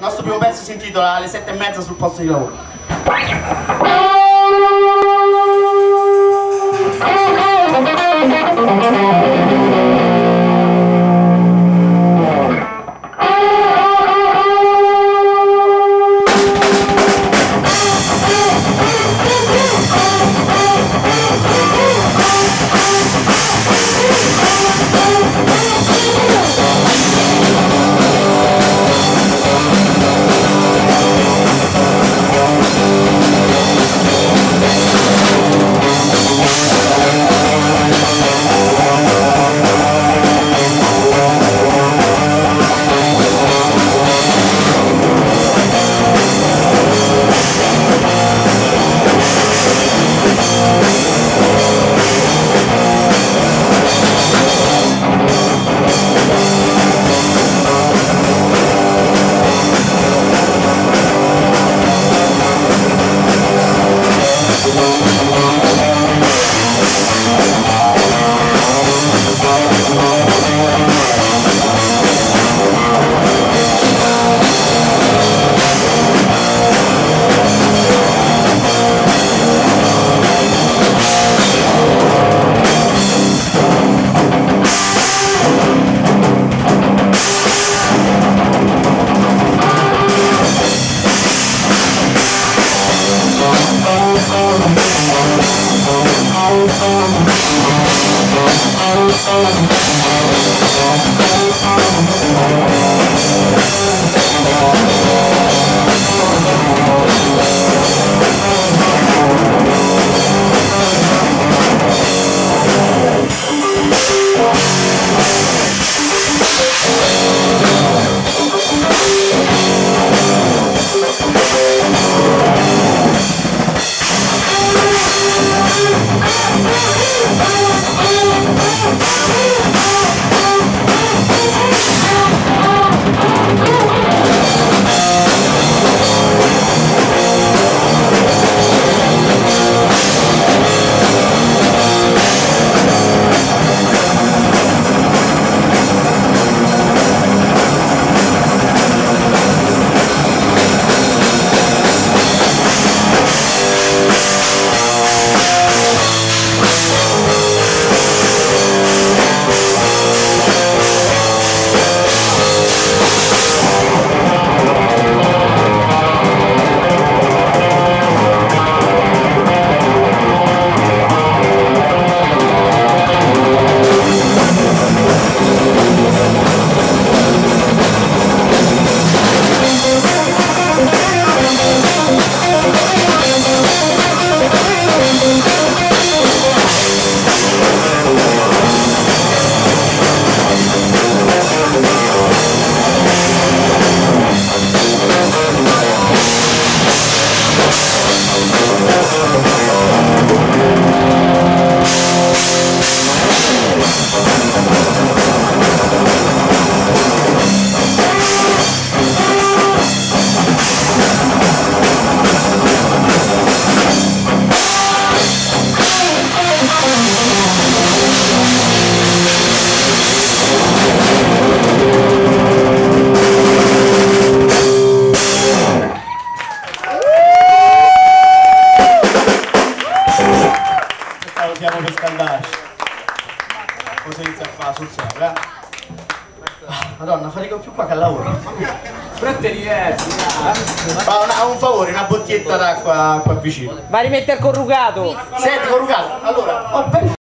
nostro primo pezzo si intitola Alle 7:30 sul posto di lavoro. Per scaldarci. Cosa inizia a fare sul serio, Madonna, fatico più qua che al lavoro. Però te diversi, Ma un favore, una bottiglietta d'acqua qua vicino. Va a rimettere corrugato. Senti, corrugato, allora,